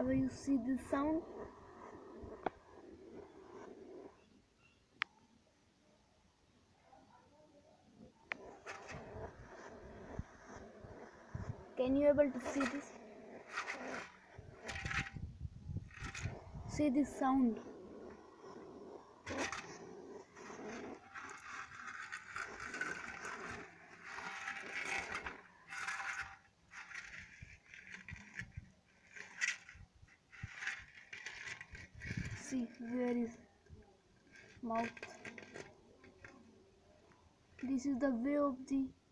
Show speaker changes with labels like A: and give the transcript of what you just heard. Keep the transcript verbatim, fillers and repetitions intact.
A: Ever you see this sound? Can you able to see this? See this sound? See, where is mouth? This is the way of the